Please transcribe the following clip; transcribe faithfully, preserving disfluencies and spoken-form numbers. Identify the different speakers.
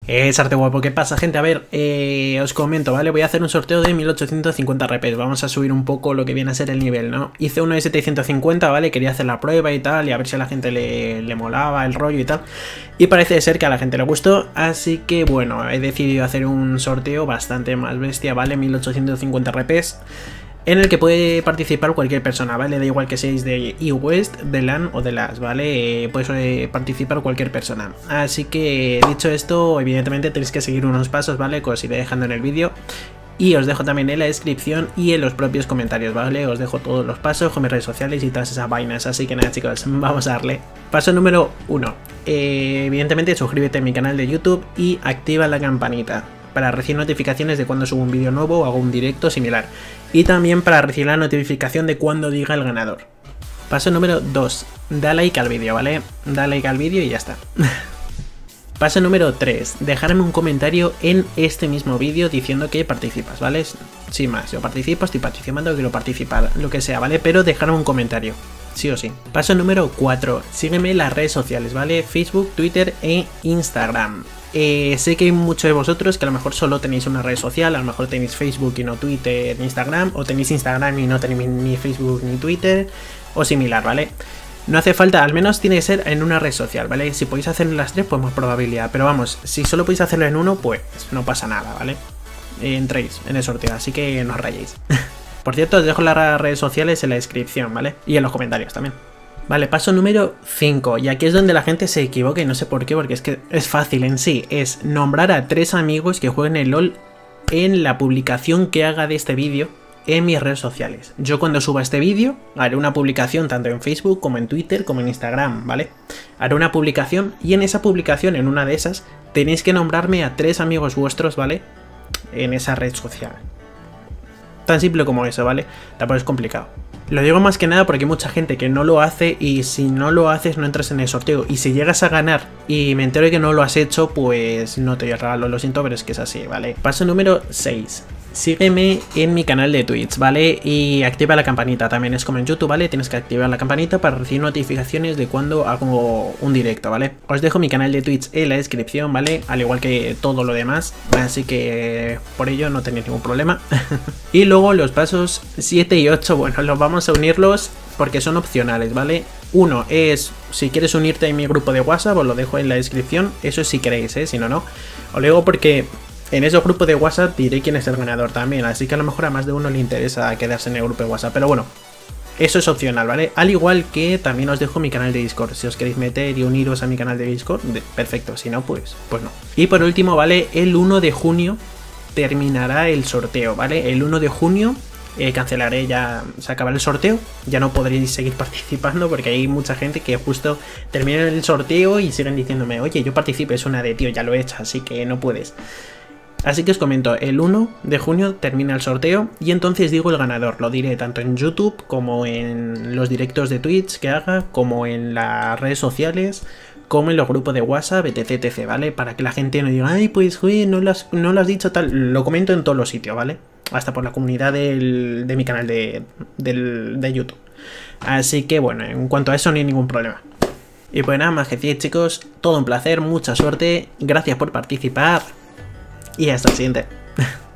Speaker 1: Eh, Sarte guapo, ¿qué pasa, gente? A ver, eh, os comento, ¿vale? Voy a hacer un sorteo de mil ochocientos cincuenta R Ps. Vamos a subir un poco lo que viene a ser el nivel, ¿no? Hice uno de setecientos cincuenta, ¿vale? Quería hacer la prueba y tal, y a ver si a la gente le, le molaba el rollo y tal. Y parece ser que a la gente le gustó, así que bueno, he decidido hacer un sorteo bastante más bestia, ¿vale? mil ochocientos cincuenta R Ps. En el que puede participar cualquier persona, ¿vale? Da igual que seáis de eWest, de LAN o de LAS, ¿vale? Eh, puede participar cualquier persona. Así que, dicho esto, evidentemente tenéis que seguir unos pasos, ¿vale? Que os iré dejando en el vídeo. Y os dejo también en la descripción y en los propios comentarios, ¿vale? Os dejo todos los pasos con mis redes sociales y todas esas vainas. Así que nada, chicos, vamos a darle. Paso número uno. Eh, evidentemente, suscríbete a mi canal de YouTube y activa la campanita para recibir notificaciones de cuando subo un vídeo nuevo o hago un directo similar. Y también para recibir la notificación de cuando diga el ganador. Paso número dos. Da like al vídeo, ¿vale? Da like al vídeo y ya está. Paso número tres. Dejarme un comentario en este mismo vídeo diciendo que participas, ¿vale? Sin más, yo participo, estoy participando, quiero participar, lo que sea, ¿vale? Pero dejarme un comentario, sí o sí. Paso número cuatro. Sígueme en las redes sociales, ¿vale? Facebook, Twitter e Instagram. Eh, sé que hay muchos de vosotros que a lo mejor solo tenéis una red social, a lo mejor tenéis Facebook y no Twitter ni Instagram, o tenéis Instagram y no tenéis ni Facebook ni Twitter, o similar, ¿vale? No hace falta, al menos tiene que ser en una red social, ¿vale? Si podéis hacerlo en las tres, pues más probabilidad, pero vamos, si solo podéis hacerlo en uno, pues no pasa nada, ¿vale? Eh, entréis en el sorteo, así que no os rayéis. Por cierto, os dejo las redes sociales en la descripción, ¿vale? Y en los comentarios también. Vale, paso número cinco, y aquí es donde la gente se equivoca y no sé por qué, porque es que es fácil en sí, es nombrar a tres amigos que jueguen el LOL en la publicación que haga de este vídeo en mis redes sociales. Yo cuando suba este vídeo haré una publicación tanto en Facebook como en Twitter como en Instagram, ¿vale? Haré una publicación y en esa publicación, en una de esas, tenéis que nombrarme a tres amigos vuestros, ¿vale? En esa red social. Tan simple como eso, ¿vale? Tampoco es complicado. Lo digo más que nada porque hay mucha gente que no lo hace y si no lo haces no entras en el sorteo. Y si llegas a ganar y me entero de que no lo has hecho, pues no te regalo, lo siento, pero es que es así, ¿vale? Paso número seis. Sígueme en mi canal de Twitch, ¿vale? Y activa la campanita, también es como en YouTube, ¿vale? Tienes que activar la campanita para recibir notificaciones de cuando hago un directo, ¿vale? Os dejo mi canal de Twitch en la descripción, ¿vale? Al igual que todo lo demás, así que por ello no tenéis ningún problema. Y luego los pasos siete y ocho, bueno, los vamos a unirlos porque son opcionales, ¿vale? Uno es, si quieres unirte a mi grupo de WhatsApp, os lo dejo en la descripción, eso si queréis, ¿eh? Si no, no. Os lo digo porque en esos grupos de WhatsApp diré quién es el ganador también, así que a lo mejor a más de uno le interesa quedarse en el grupo de WhatsApp, pero bueno, eso es opcional, ¿vale? Al igual que también os dejo mi canal de Discord, si os queréis meter y uniros a mi canal de Discord, de, perfecto, si no, pues, pues no. Y por último, ¿vale? El uno de junio terminará el sorteo, ¿vale? El uno de junio eh, cancelaré, ya se acabará el sorteo, ya no podréis seguir participando porque hay mucha gente que justo termina el sorteo y siguen diciéndome, oye, yo participo, es una de tío, ya lo he hecho, así que no puedes. Así que os comento, el uno de junio termina el sorteo y entonces digo el ganador. Lo diré tanto en YouTube como en los directos de Twitch que haga, como en las redes sociales, como en los grupos de WhatsApp, etc, etc, ¿vale? Para que la gente no diga, ay, pues, güey, no lo has, no lo has dicho tal. Lo comento en todos los sitios, ¿vale? Hasta por la comunidad del, de mi canal de, del, de YouTube. Así que, bueno, en cuanto a eso no hay ningún problema. Y pues nada más que decir, chicos, todo un placer, mucha suerte, gracias por participar. Y hasta el siguiente.